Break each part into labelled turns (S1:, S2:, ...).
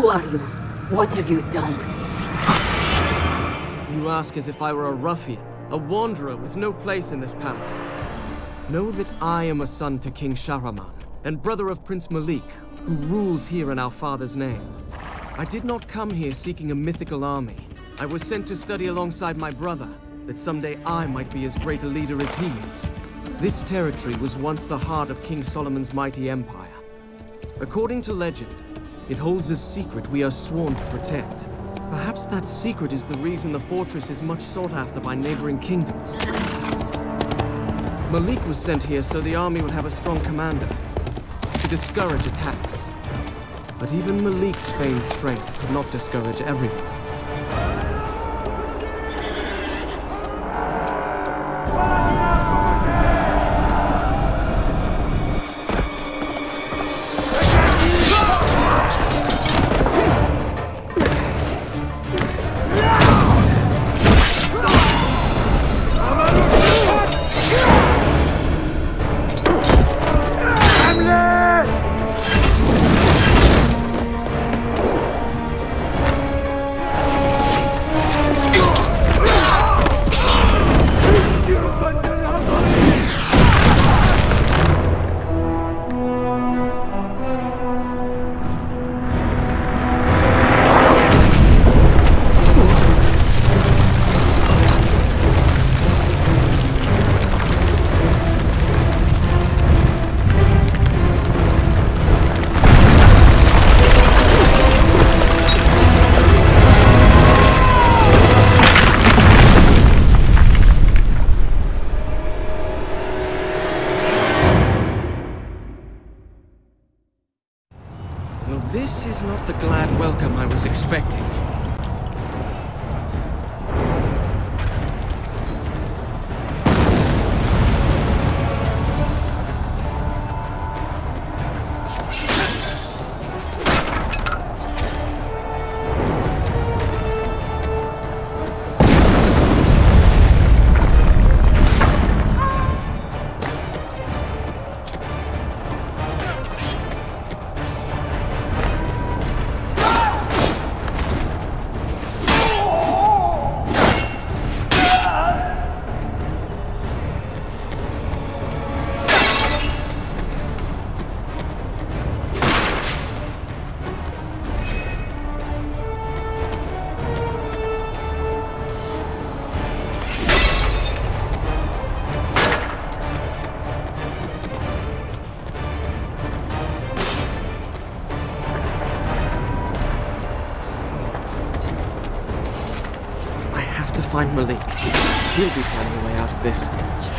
S1: Who are you? What have you done?
S2: You ask as if I were a ruffian, a wanderer with no place in this palace. Know that I am a son to King Shahraman, and brother of Prince Malik, who rules here in our father's name. I did not come here seeking a mythical army. I was sent to study alongside my brother, that someday I might be as great a leader as he is. This territory was once the heart of King Solomon's mighty empire. According to legend, it holds a secret we are sworn to protect. Perhaps that secret is the reason the fortress is much sought after by neighboring kingdoms. Malik was sent here so the army would have a strong commander, to discourage attacks. But even Malik's famed strength could not discourage everyone. This is not the glad welcome I was expecting. Find Malik. He'll be finding a way out of this.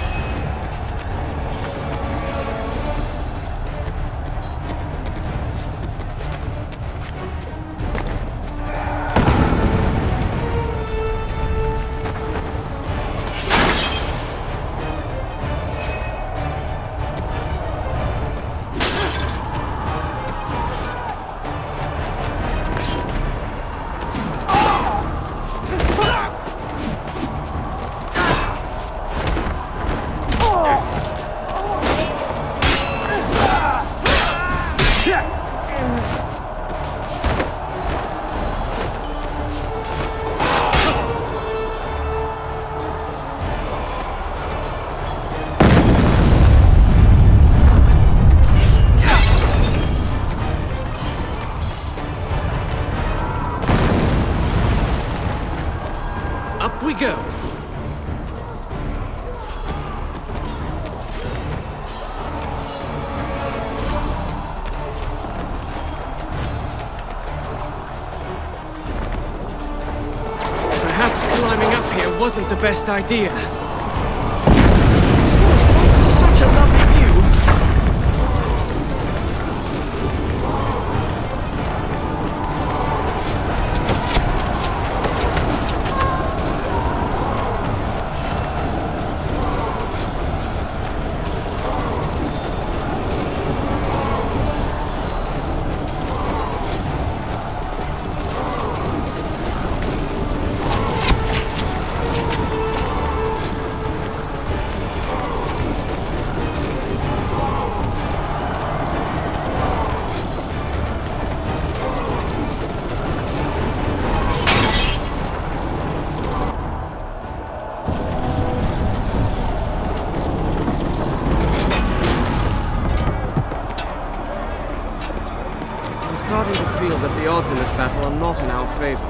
S2: Up we go! Perhaps climbing up here wasn't the best idea. It offers such a lovely view. starting to feel that the odds in this battle are not in our favor.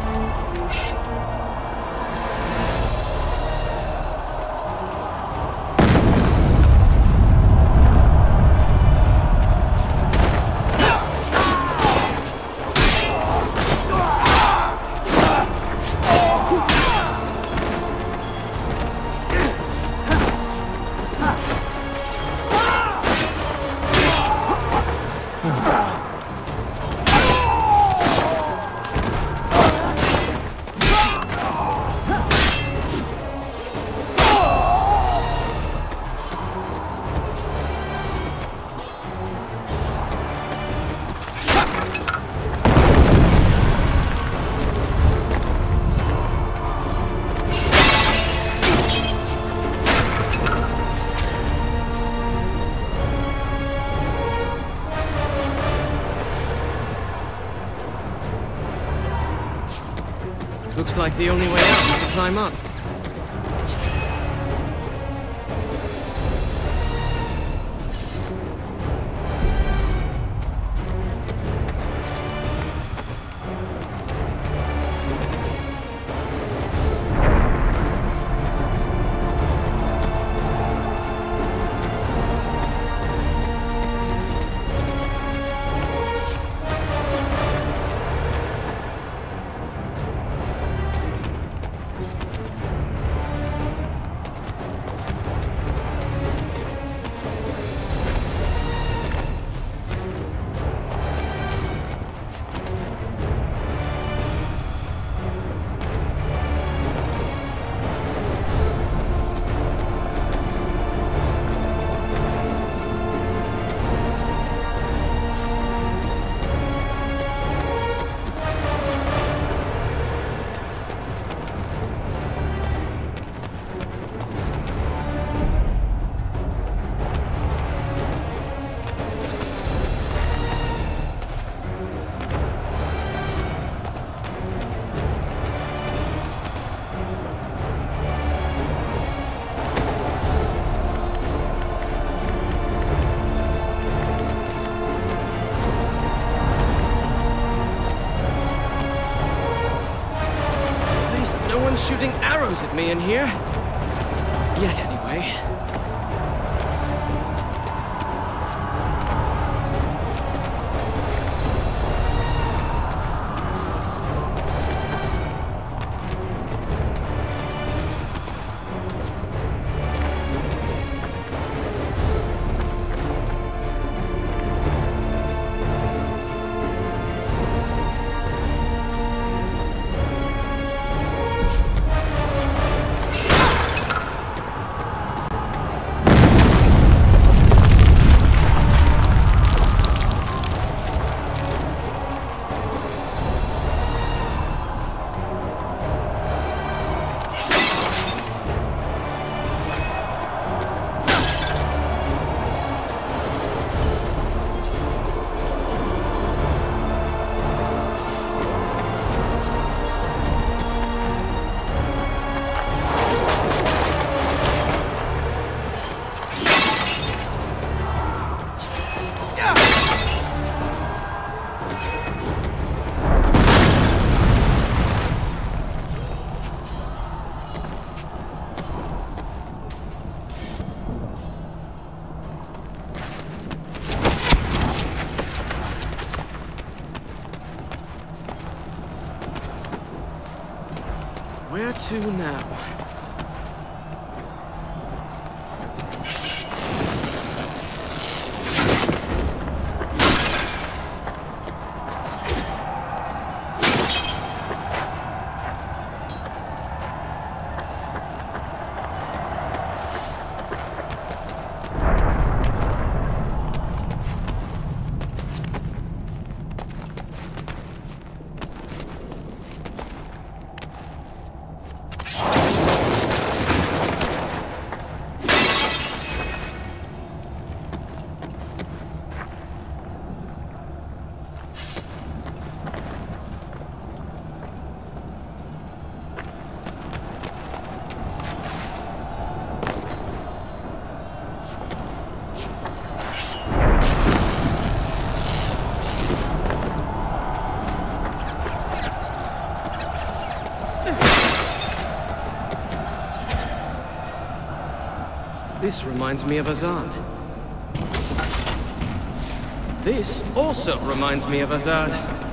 S2: Looks like the only way out is to climb up. No one's shooting arrows at me in here. Yet, anyway. Where to now? This reminds me of Azad. This also reminds me of Azad.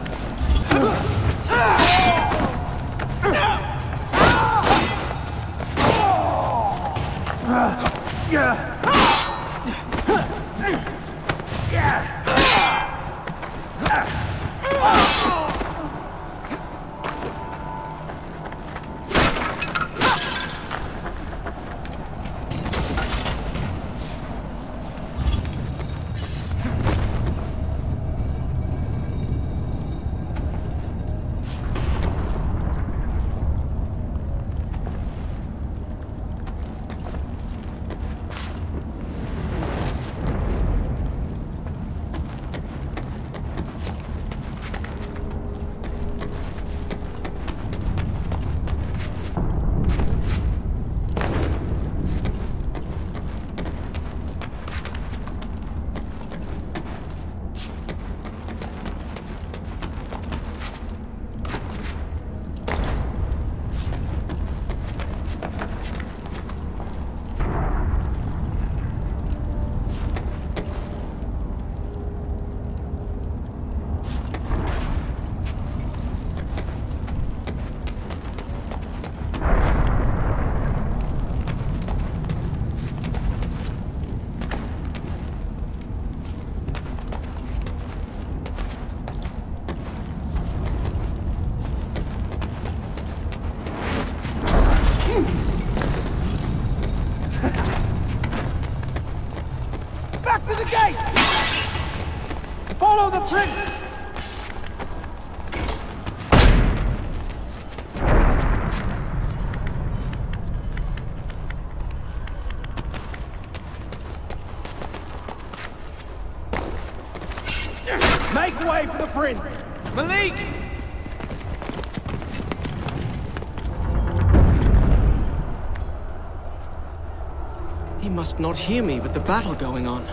S3: Back to the gate! Follow the prince! Make way for the prince!
S2: Malik! He must not hear me with the battle going on.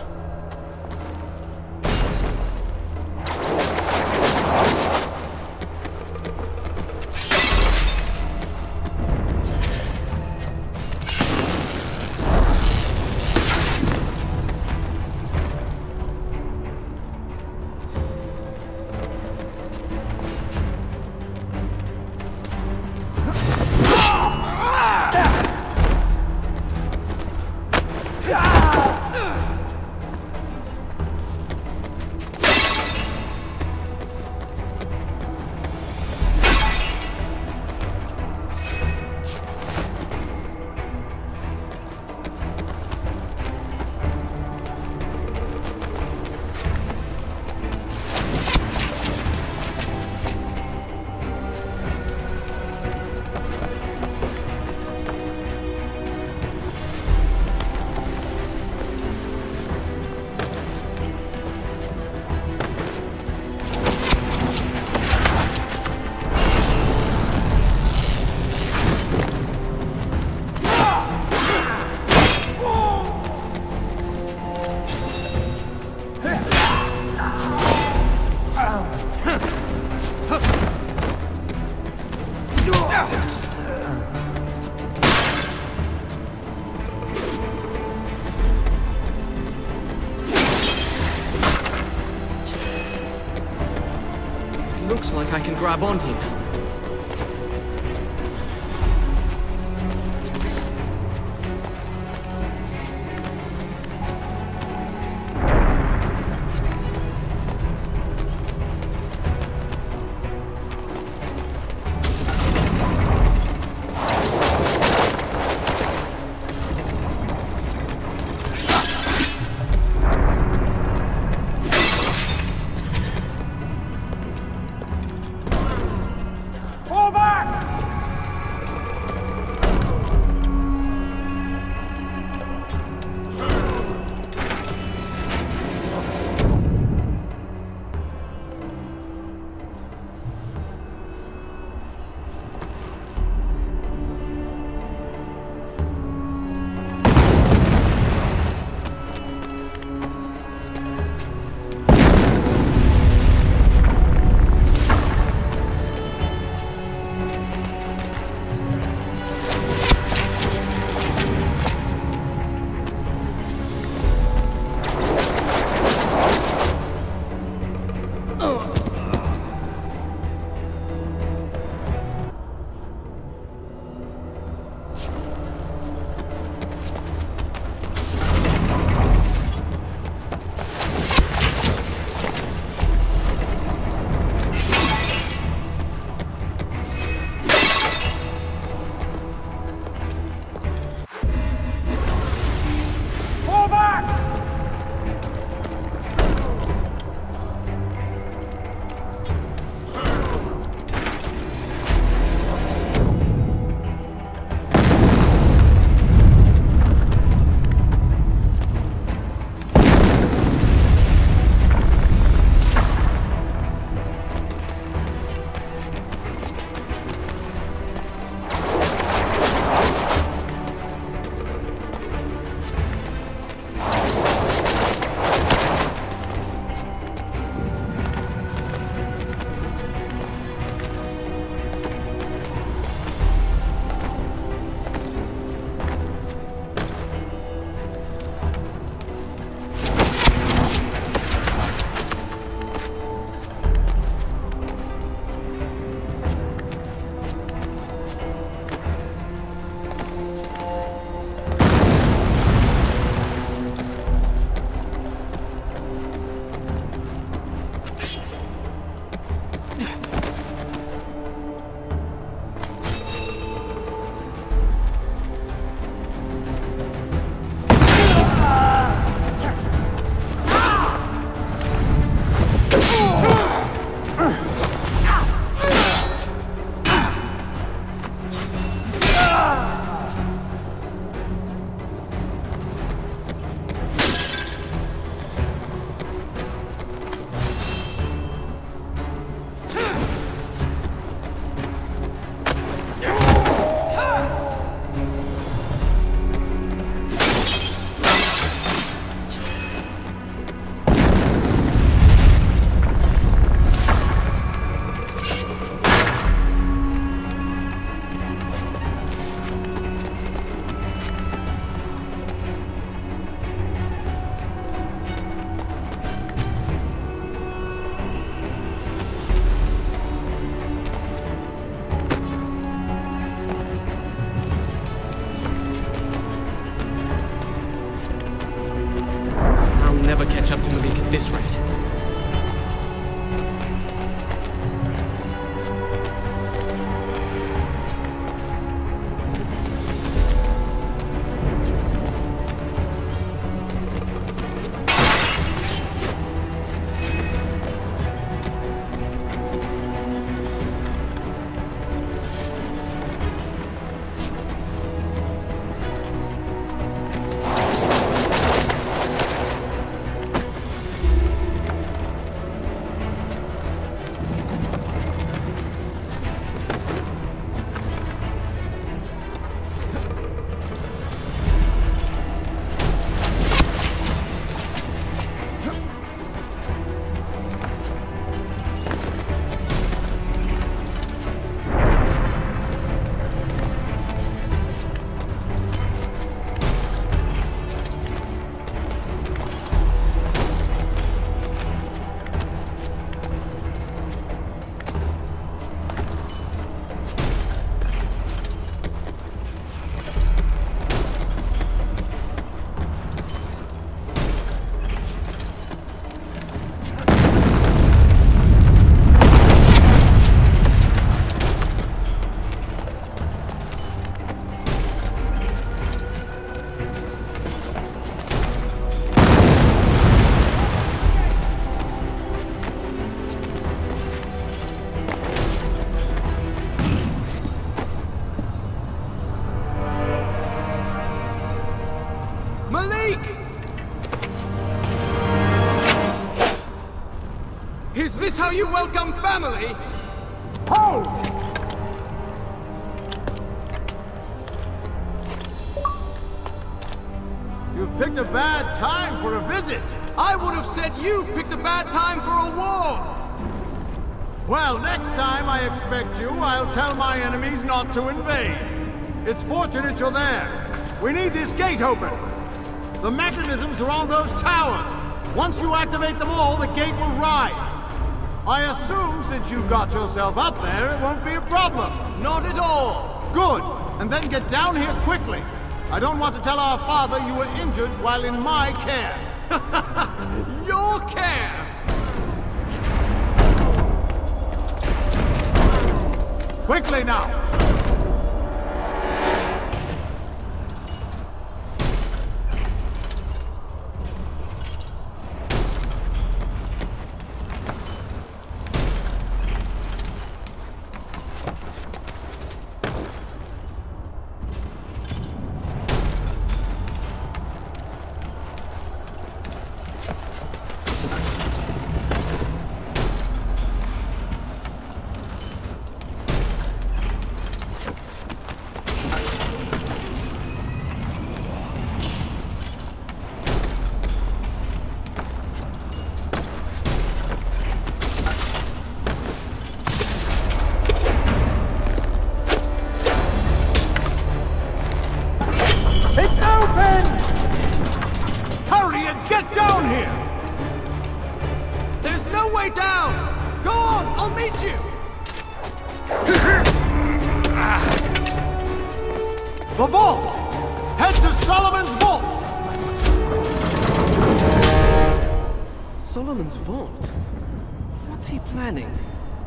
S2: Looks like I can grab on here. this how you welcome family?
S3: Hold!
S4: You've picked a bad time for a visit.
S2: I would have said you've picked a bad time for a war!
S4: Well, next time I expect you, I'll tell my enemies not to invade. It's fortunate you're there. We need this gate open. The mechanisms are on those towers. Once you activate them all, the gate will rise. I assume since you got yourself up there, it won't be a problem.
S2: Not at all!
S4: Good. And then get down here quickly. I don't want to tell our father you were injured while in my care.
S2: Your care!
S4: Quickly now!
S3: It's open! Hurry and get down here!
S2: There's no way down! Go on, I'll meet you!
S4: The vault! Head to Solomon's vault!
S2: Solomon's vault? What's he planning?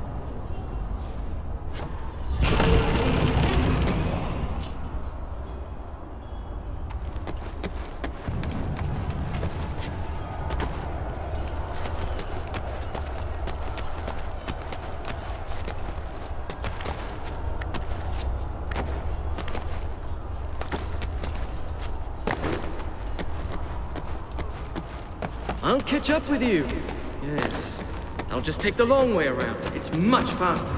S2: I'll catch up with you. Yes. I'll just take the long way around. It's much faster.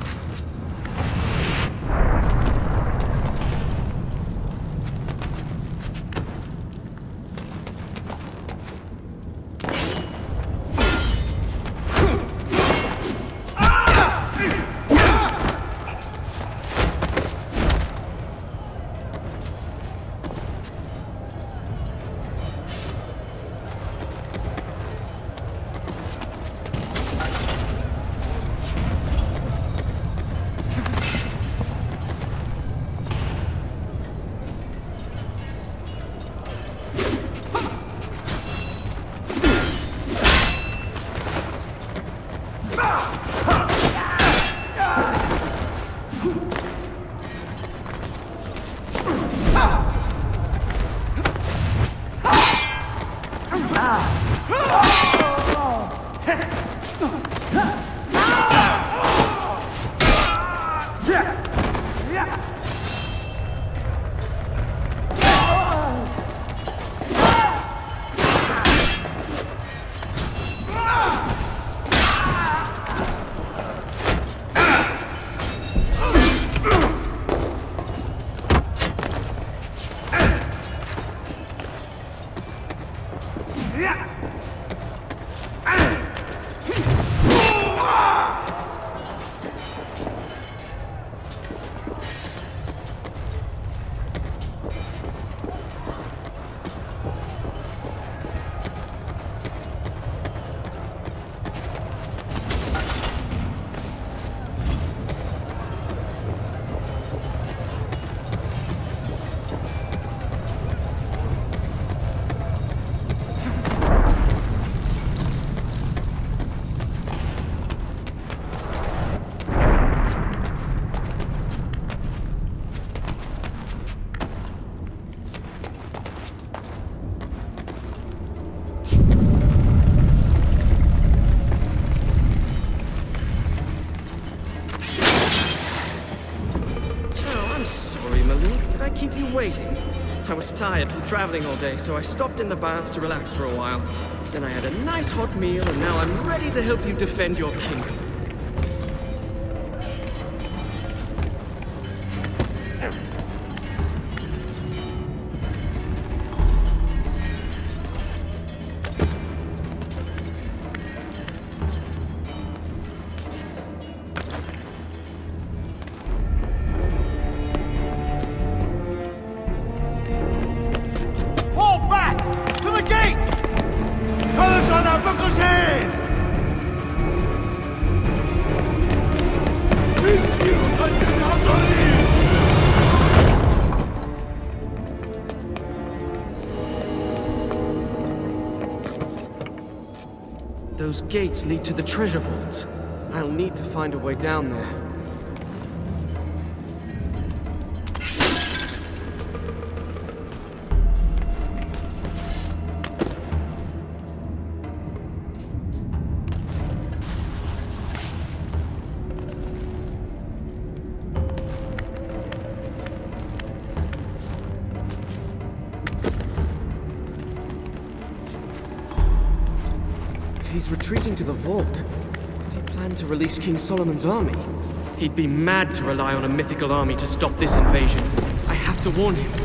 S2: Keep you waiting. I was tired from traveling all day, so I stopped in the baths to relax for a while. then I had a nice hot meal, and now I'm ready to help you defend your kingdom. Those gates lead to the treasure vaults. I'll need to find a way down there. He's retreating to the vault. Did he plan to release King Solomon's army? He'd be mad to rely on a mythical army to stop this invasion. I have to warn him.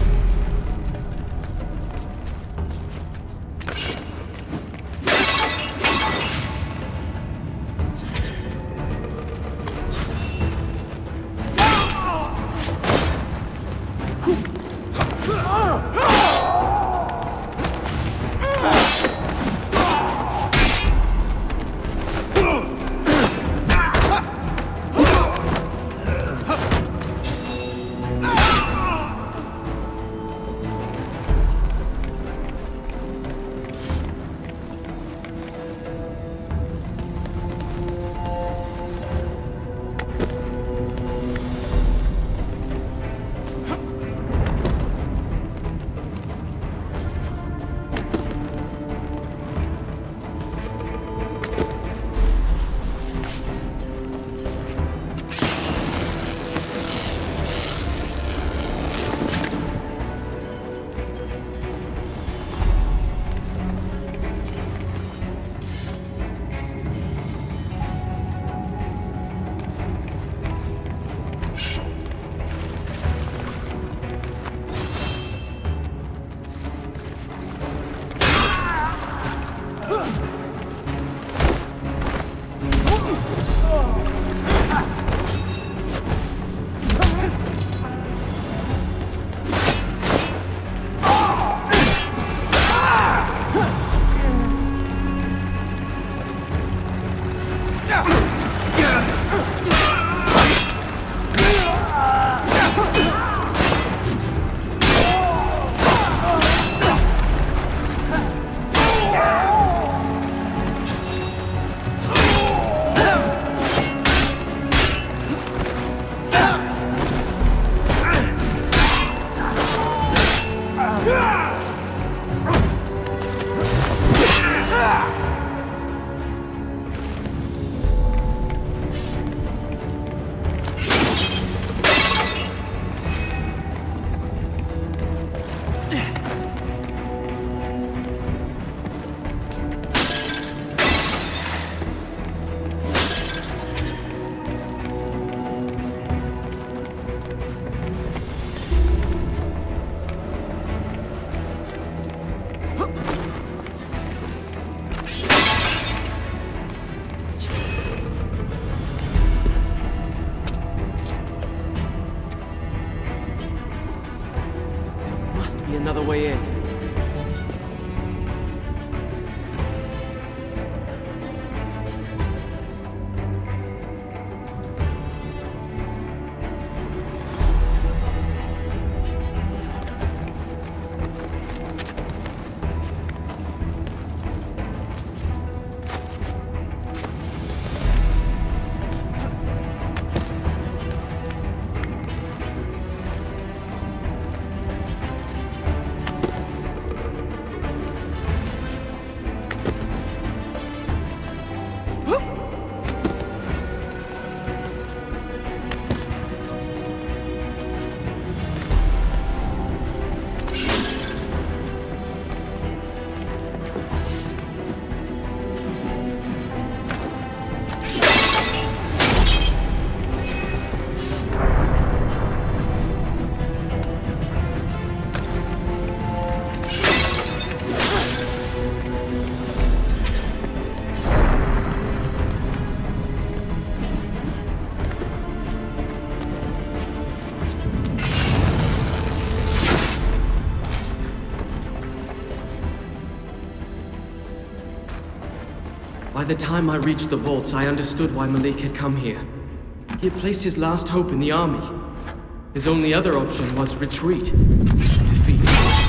S2: Another way in. the time I reached the vaults, I understood why Malik had come here. He had placed his last hope in the army. His only other option was retreat. Defeat.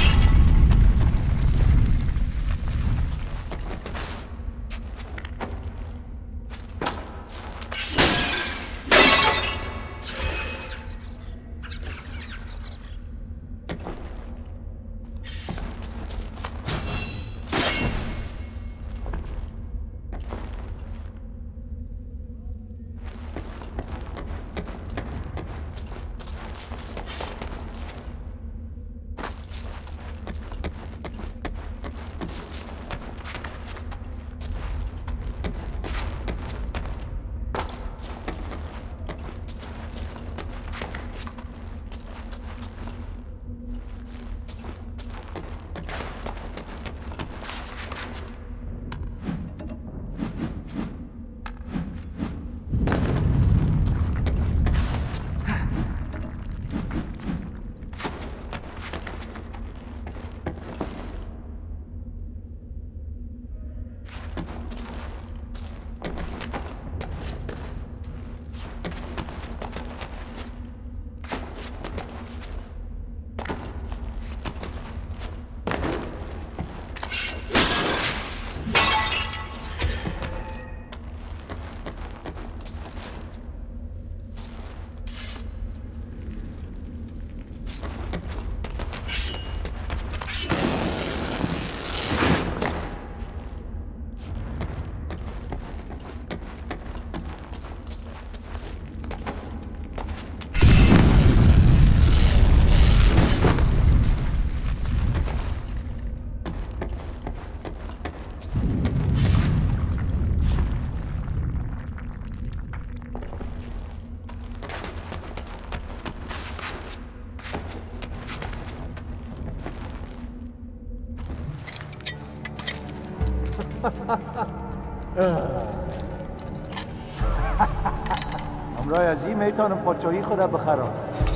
S3: امرای عجیب میتونم پاچویی خودم بخرم.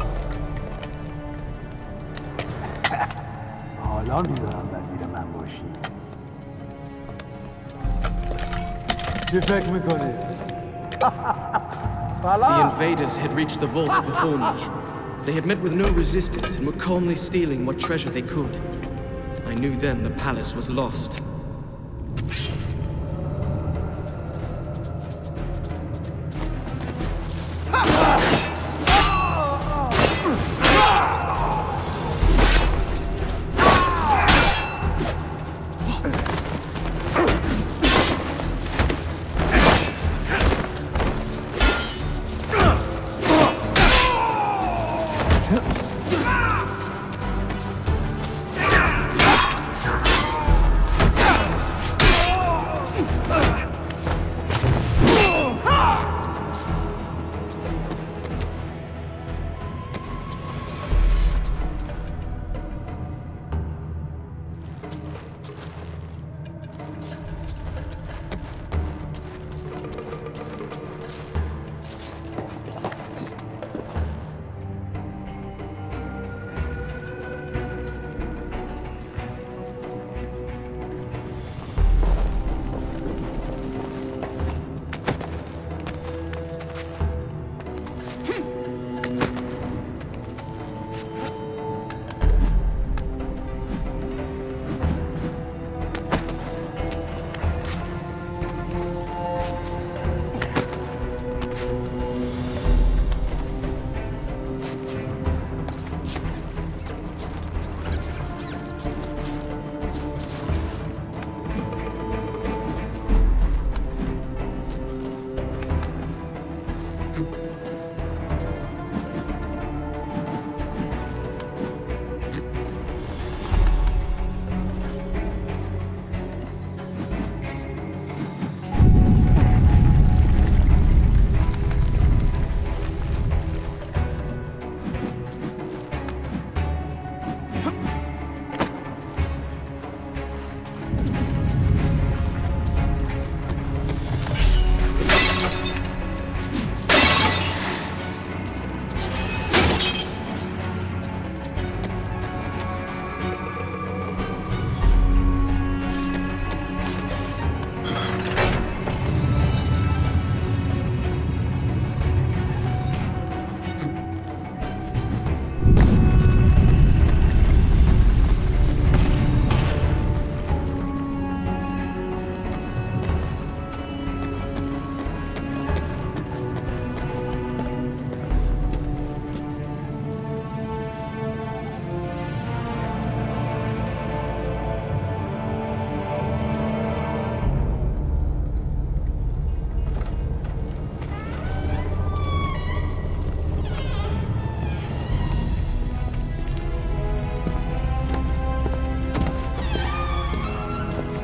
S3: حالا میذارم وزیر من باشی. چی فکر میکنی؟
S2: The invaders had reached the vaults before me. They had met with no resistance and were calmly stealing what treasure they could. I knew then the palace was lost.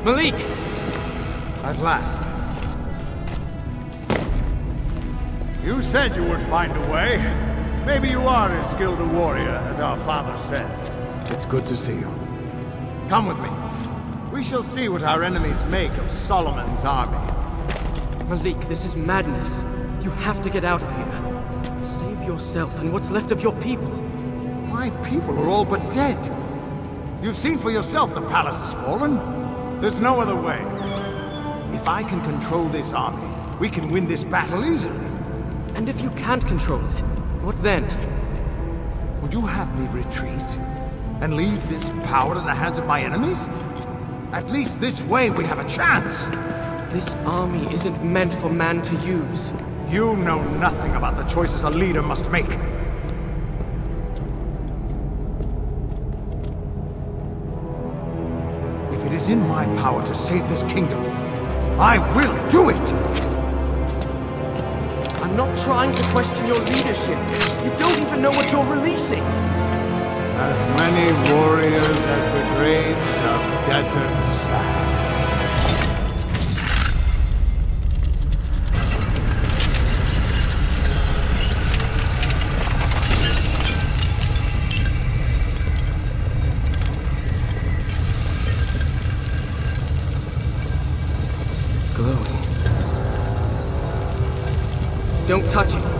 S2: Malik!
S4: At last. You said you would find a way. Maybe you are as skilled a warrior as our father says. It's good to see you. Come with me. We shall see what our enemies make of Solomon's army.
S2: Malik, this is madness. You have to get out of here. Save yourself and what's left of your people.
S4: My people are all but dead. You've seen for yourself the palace has fallen. There's no other way. If I can control this army, we can win this battle easily.
S2: And if you can't control it, what then?
S4: Would you have me retreat? And leave this power in the hands of my enemies? At least this way we have a chance.
S2: This army isn't meant for man to use.
S4: You know nothing about the choices a leader must make. If it is in my power to save this kingdom, I will do it!
S2: I'm not trying to question your leadership. You don't even know what you're releasing.
S4: As many warriors as the grains of desert sand.
S2: It's glowing. Don't touch it.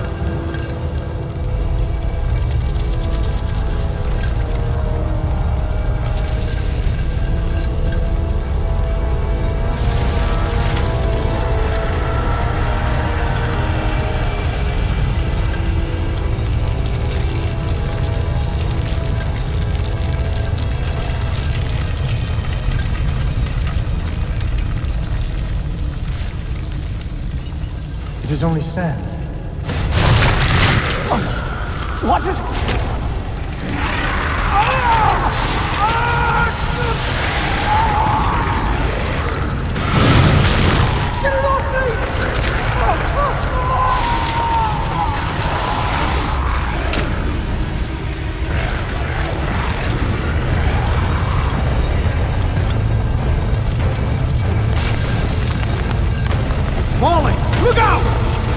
S3: It is only sand.
S1: What is... Get it off me!
S4: Falling! Look out!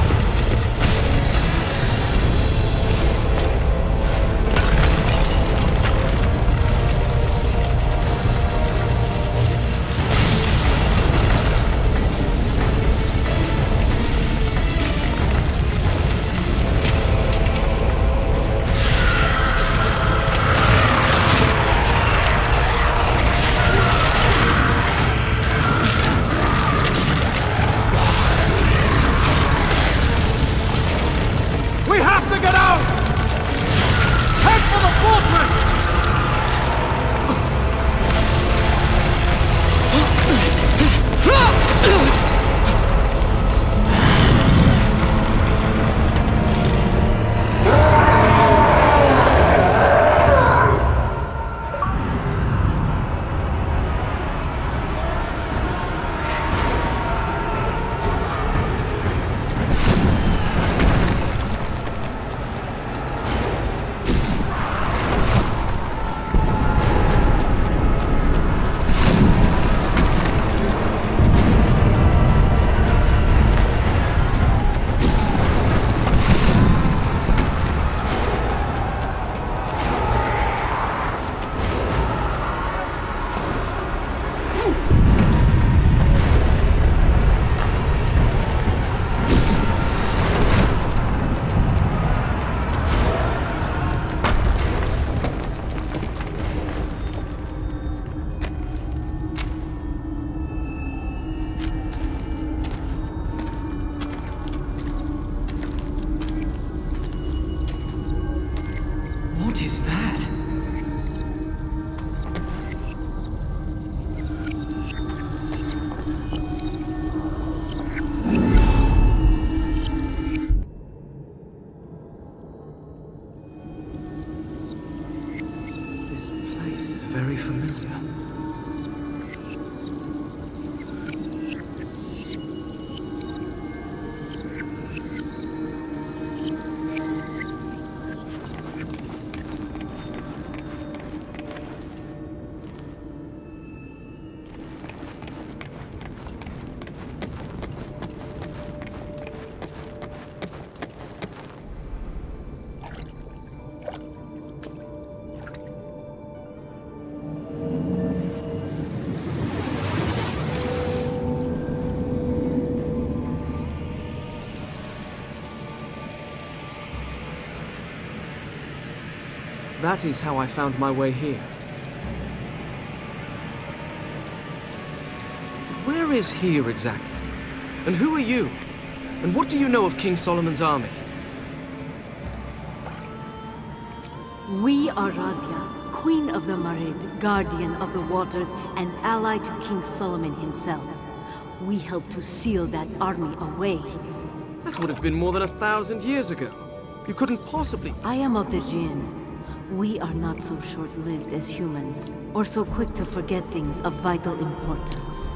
S4: We have to get out! Head for the fortress!
S2: What is that? This place is very familiar. That is how I found my way here. Where is here exactly? And who are you? And what do you know of King Solomon's army?
S5: We are Razia, Queen of the Marid, Guardian of the Waters, and ally to King Solomon himself. We helped to seal that army away.
S2: That would have been more than 1,000 years ago. You couldn't possibly...
S5: I am of the Jinn. We are not so short-lived as humans, or so quick to forget things of vital importance.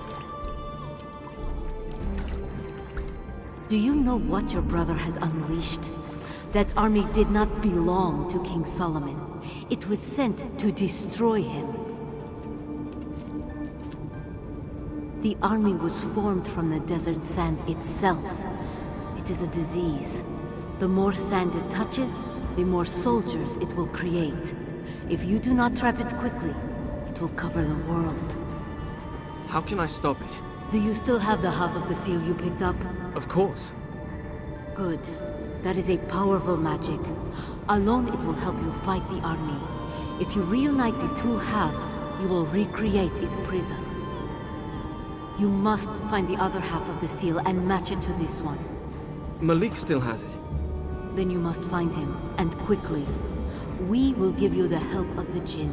S5: Do you know what your brother has unleashed? That army did not belong to King Solomon. It was sent to destroy him. The army was formed from the desert sand itself. It is a disease. The more sand it touches, the more soldiers it will create. If you do not trap it quickly, it will cover the world.
S2: How can I stop it?
S5: Do you still have the half of the seal you picked up?
S2: Of course.
S5: Good. That is a powerful magic. Alone it will help you fight the army. If you reunite the two halves, you will recreate its prison. You must find the other half of the seal and match it to this one.
S2: Malik still has it.
S5: Then you must find him, and quickly. We will give you the help of the Jinn.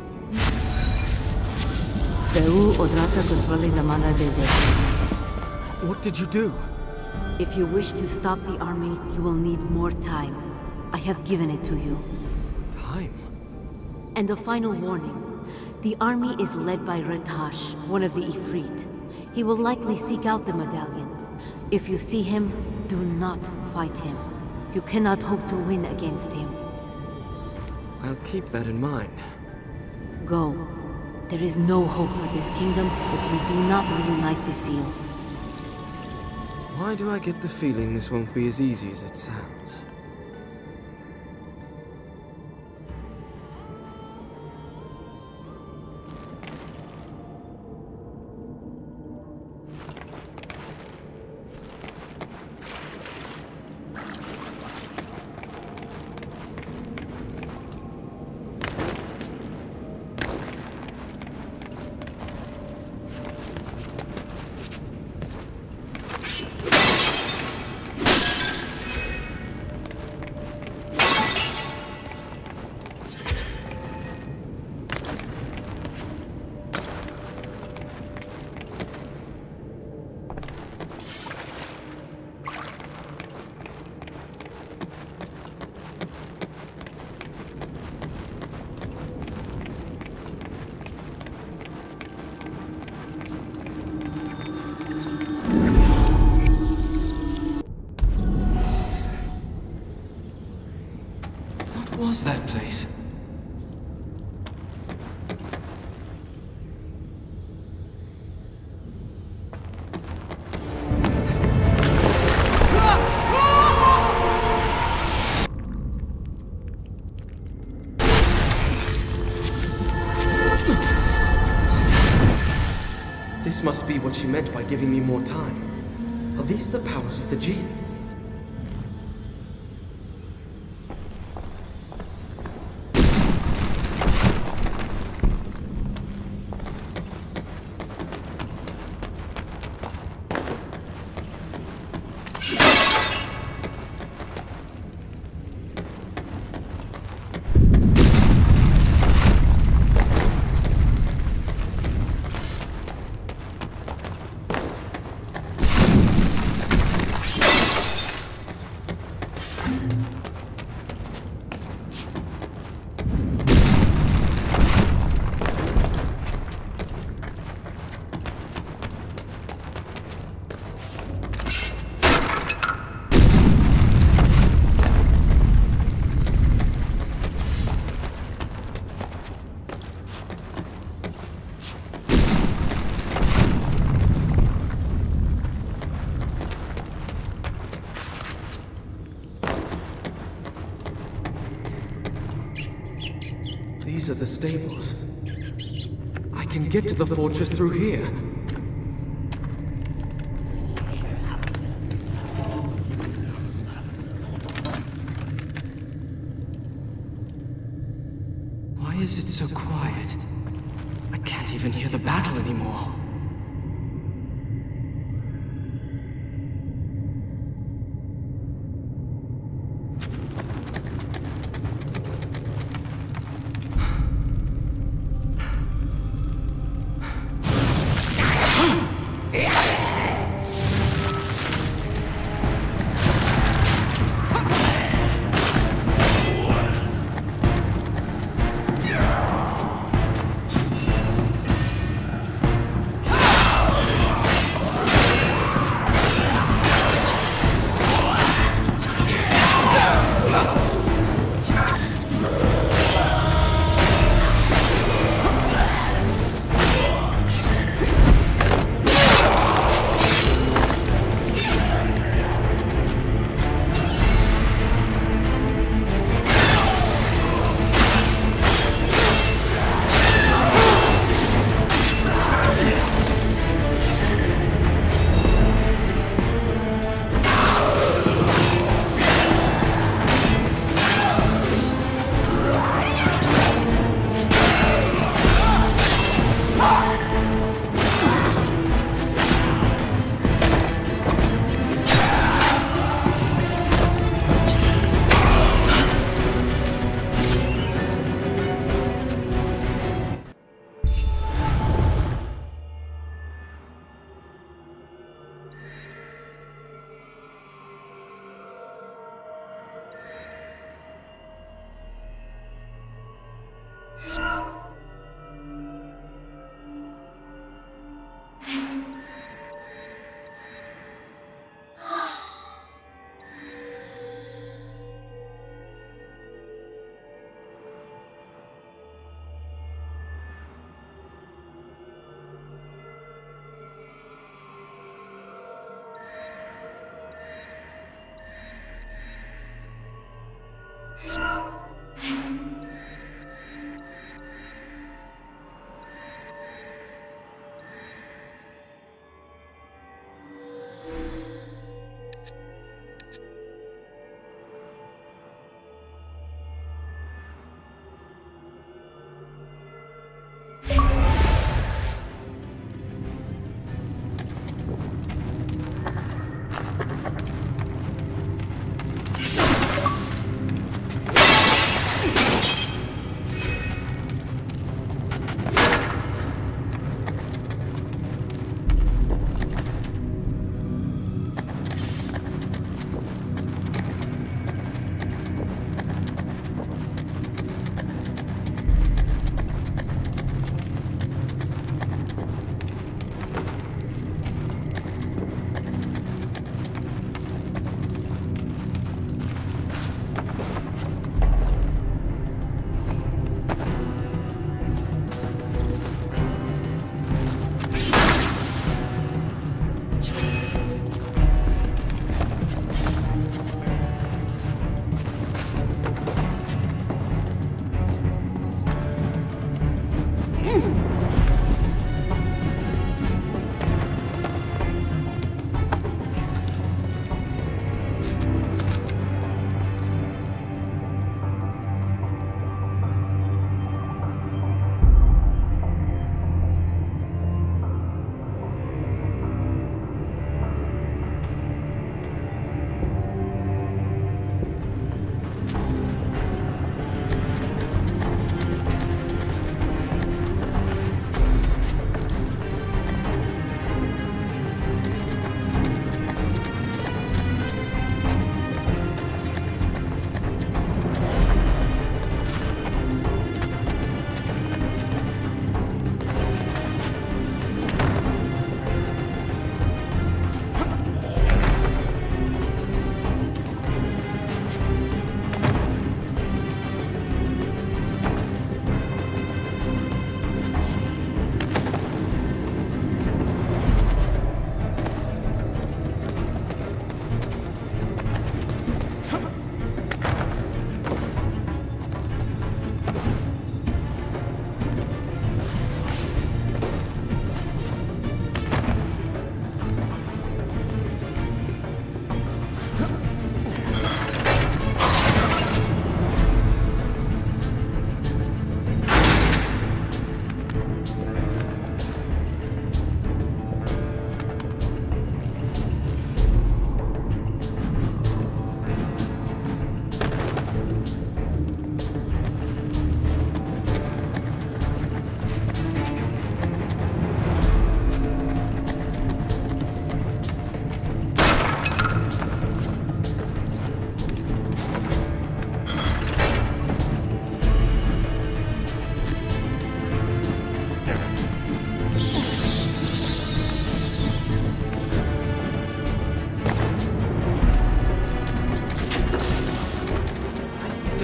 S2: What did you do?
S5: If you wish to stop the army, you will need more time. I have given it to you.
S2: Time?
S5: And a final warning. The army is led by Ratash, one of the Ifrit. He will likely seek out the medallion. If you see him, do not fight him. You cannot hope to win against him.
S2: I'll keep that in mind.
S5: Go. There is no hope for this kingdom if you do not reunite the seal.
S2: Why do I get the feeling this won't be as easy as it sounds? What was that place? This must be what she meant by giving me more time. Are these the powers of the Jinn? These are the stables. I can get to the fortress through here. Why is it so quiet? I can't even hear the battle anymore.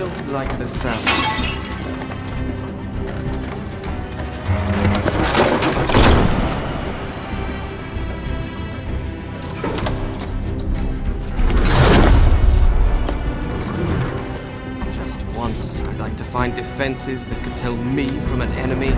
S2: don't like the sound. I'd like to find defenses that could tell me from an enemy.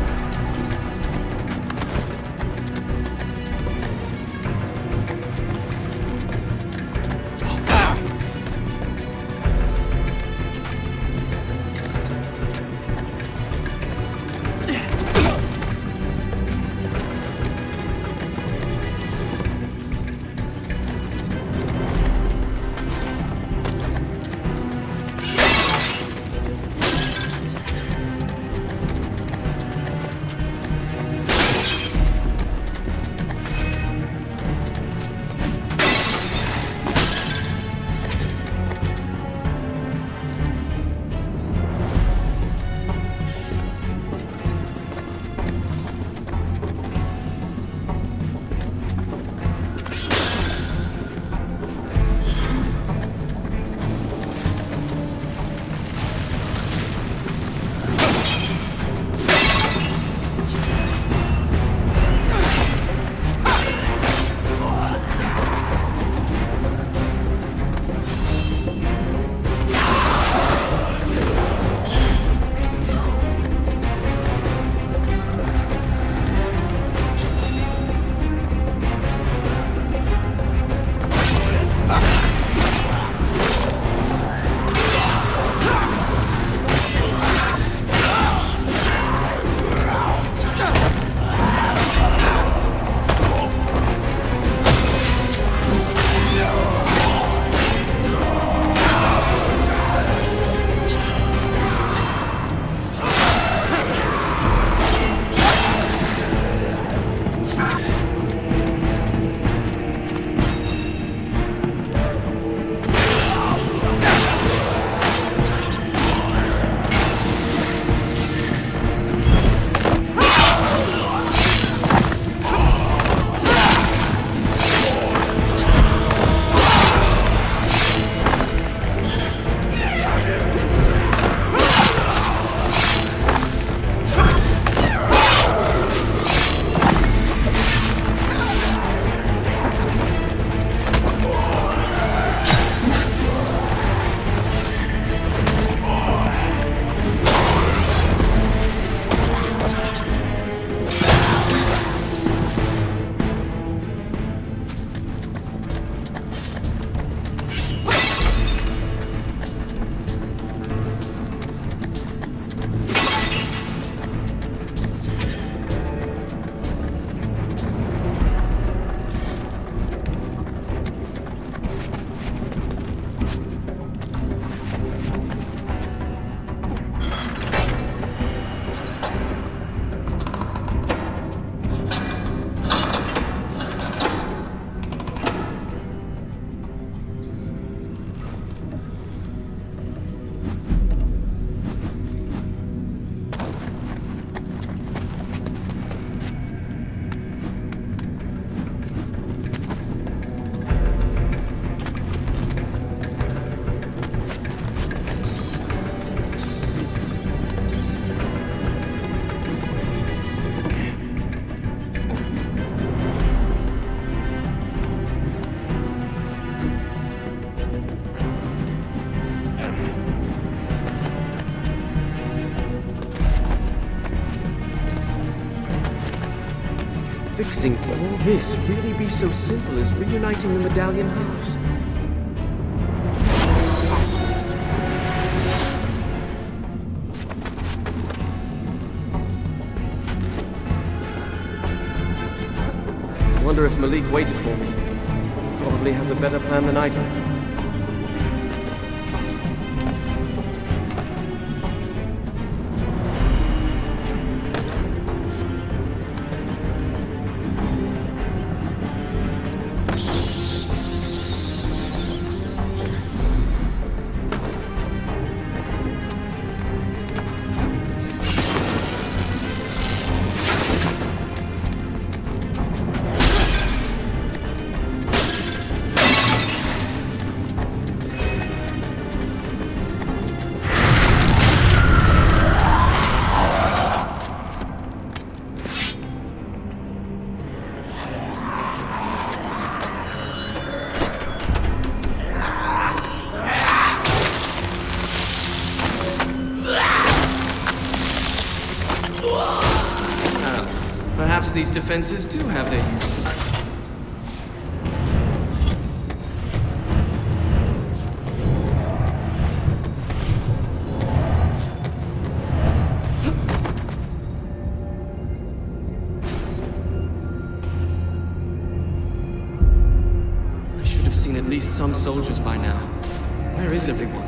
S6: Fixing all this really be so simple as reuniting the medallion halves?
S2: I wonder if Malik waited for me. Probably has a better plan than I do. Perhaps these defenses do have their uses. I should have seen at least some soldiers by now. Where is everyone?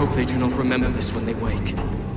S2: hope they do not remember this when they wake.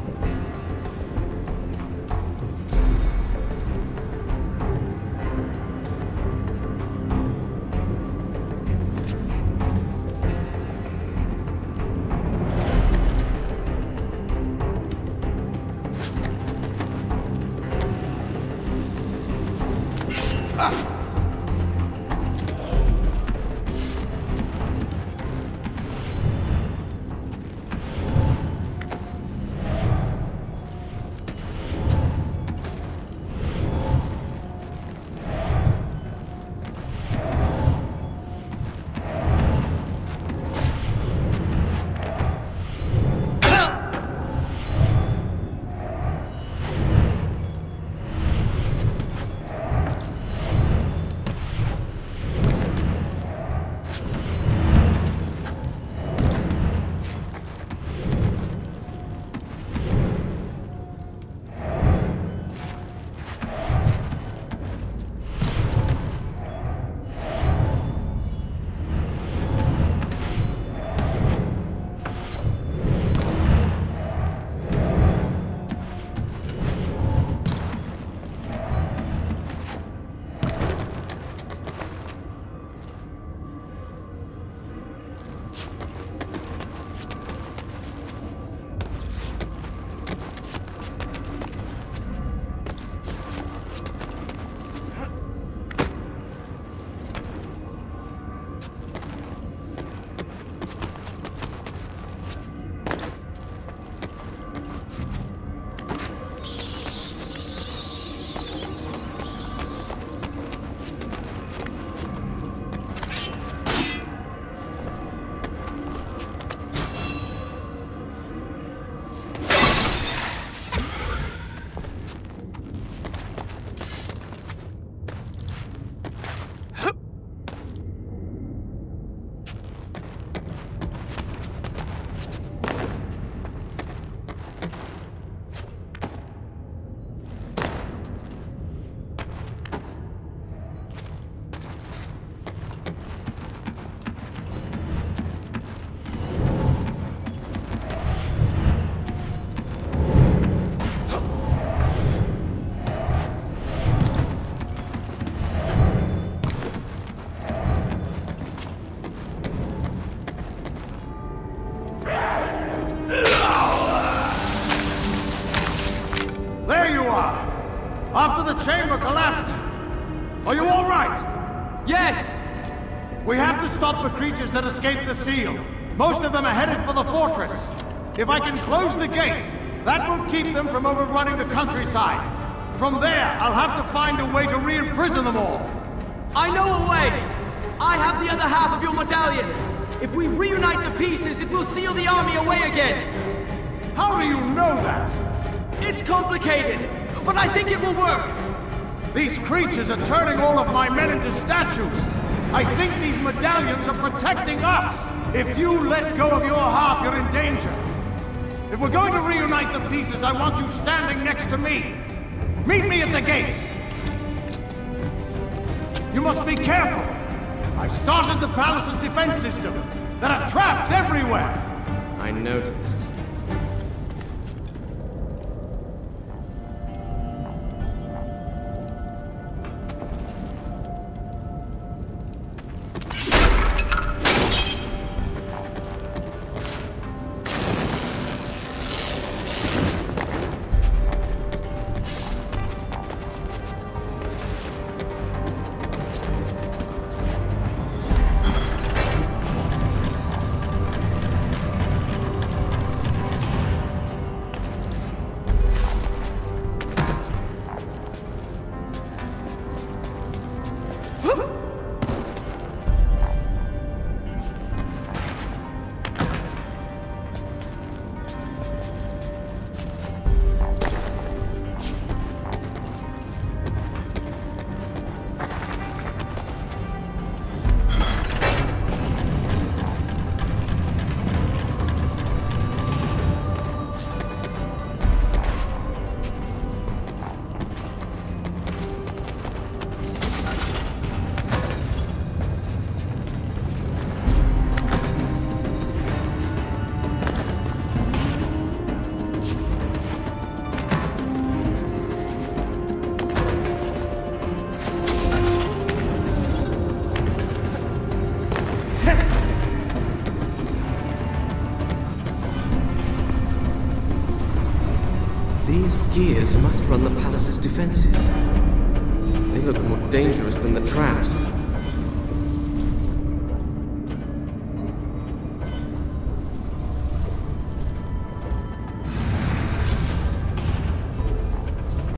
S4: After the chamber collapsed. Are you all right?
S2: Yes!
S4: We have to stop the creatures that escaped the seal. Most of them are headed for the fortress. If I can close the gates, that will keep them from overrunning the countryside. From there, I'll have to find a way to re-imprison them all.
S2: I know a way! I have the other half of your medallion! If we reunite the pieces, it will seal the army away again!
S4: How do you know that?
S2: It's complicated, but I think it will work!
S4: These creatures are turning all of my men into statues! I think these medallions are protecting us! If you let go of your half, you're in danger! If we're going to reunite the pieces, I want you standing next to me! Meet me at the gates! You must be careful! I started the palace's defense system! There are traps everywhere!
S2: I noticed.
S6: These gears must run the palace's defenses. They look more dangerous than the traps.